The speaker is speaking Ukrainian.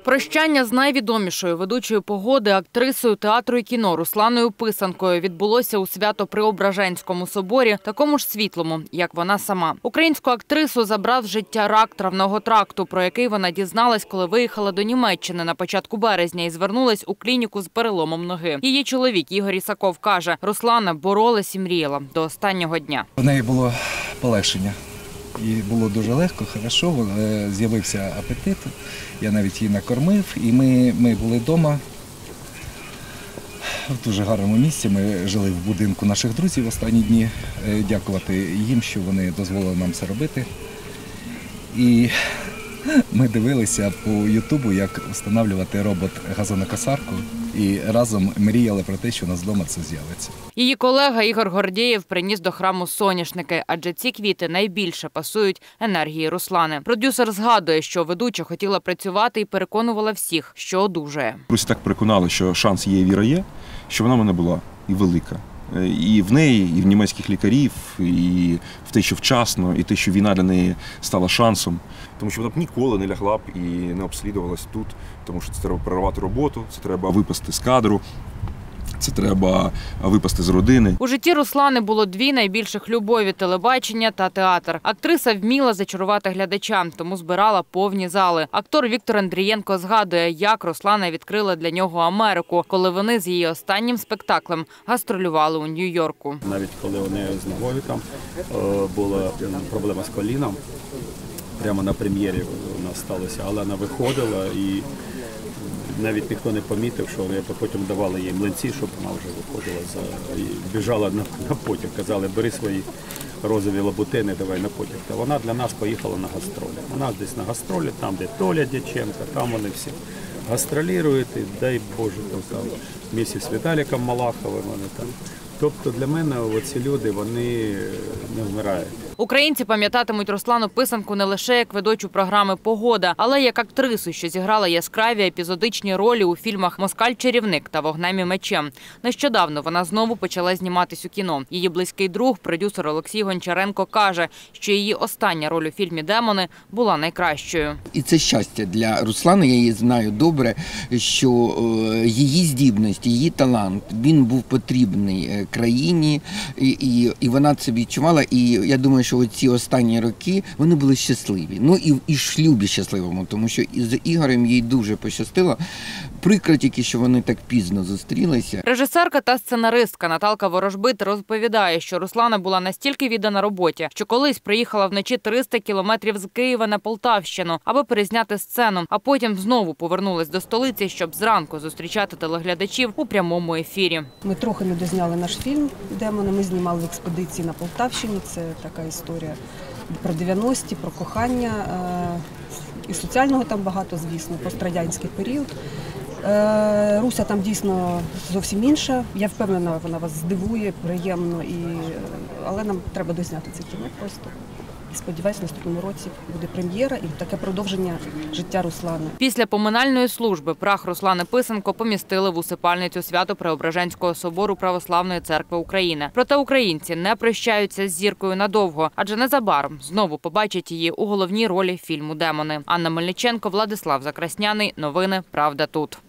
Прощання з найвідомішою ведучою «Погоди», актрисою театру і кіно Русланою Писанкою відбулося у Свято-Преображенському соборі, такому ж світлому, як вона сама. Українську актрису забрав з життя рак травного тракту, про який вона дізналась, коли виїхала до Німеччини на початку березня і звернулась у клініку з переломом ноги. Її чоловік Ігор Ісаков каже, Руслана боролась і мріяла до останнього дня. У неї було полегшення. Їй було дуже легко, хорошо, з'явився апетит, я навіть її накормив, і ми були вдома в дуже гарному місці. Ми жили в будинку наших друзів останні дні, дякувати їм, що вони дозволили нам це робити. І ми дивилися по Ютубу, як встановлювати робот-газонокосарку, і разом мріяли про те, що у нас вдома це з'явиться. Її колега Ігор Гордєєв приніс до храму соняшники, адже ці квіти найбільше пасують енергії Руслани. Продюсер згадує, що ведуча хотіла працювати і переконувала всіх, що одужає. Русь так переконали, що шанс є, віра є, що вона в мене була і велика. І в неї, і в німецьких лікарів, і в те, що вчасно, і те, що війна для неї стала шансом. Тому що вона б ніколи не лягла б і не обслідувалась тут, тому що це треба перервати роботу, це треба випасти з кадру, це треба випасти з родини. У житті Руслани було дві найбільших любові – телебачення та театр. Актриса вміла зачарувати глядача, тому збирала повні зали. Актор Віктор Андрієнко згадує, як Руслана відкрила для нього Америку, коли вони з її останнім спектаклем гастролювали у Нью-Йорку. Навіть коли у неї з ногою там була проблема з коліном, прямо на прем'єрі у нас сталося, але вона виходила і навіть ніхто не помітив, що потім давали їй млинці, щоб вона вже виходила і біжала на потяг. Казали, бери свої розові лабутини, давай на потяг. Та вона для нас поїхала на гастролі. Вона десь на гастролі, там, де Толя Дяченко, там вони всі гастролірують, і дай Боже, там місці з Віталіком Малаховим вони там. Тобто для мене оці люди, вони не вмирають. Українці пам'ятатимуть Руслану Писанку не лише як ведучу програми «Погода», але й як актрису, що зіграла яскраві епізодичні ролі у фільмах «Москаль-чарівник» та «Вогнем і мечем». Нещодавно вона знову почала зніматись у кіно. Її близький друг, продюсер Олексій Гончаренко, каже, що її остання роль у фільмі «Демони» була найкращою. І це щастя для Руслани, я її знаю добре, що її здібність, її талант, він був потрібний країні, і вона це відчувала. І я думаю, що ці останні роки вони були щасливі. Ну і в шлюбі щасливому, тому що з Ігорем їй дуже пощастило. Прикро тільки, що вони так пізно зустрілися. Режисерка та сценаристка Наталка Ворожбит розповідає, що Руслана була настільки віддана роботі, що колись приїхала вночі 300 кілометрів з Києва на Полтавщину, аби перезняти сцену, а потім знову повернулась до столиці, щоб зранку зустрічати телеглядачів у прямому ефірі. Ми трохи не дозняли наш фільм «Демони». Ми знімали в експедиції на Полтавщині. Це така історія про 90-ті, про кохання. І соціального там багато, звісно, пострадянський період. Руся там дійсно зовсім інша. Я впевнена, вона вас здивує, приємно. Але нам треба дозняти це кіно просто. І сподіваюся, в наступному році буде прем'єра і таке продовження життя Руслани. Після поминальної служби прах Руслани Писанко помістили в усипальницю Свято-Преображенського собору Православної церкви України. Проте українці не прощаються з зіркою надовго, адже незабаром знову побачать її у головній ролі фільму «Демони». Анна Мельниченко, Владислав Закрасняний. Новини «Правда тут».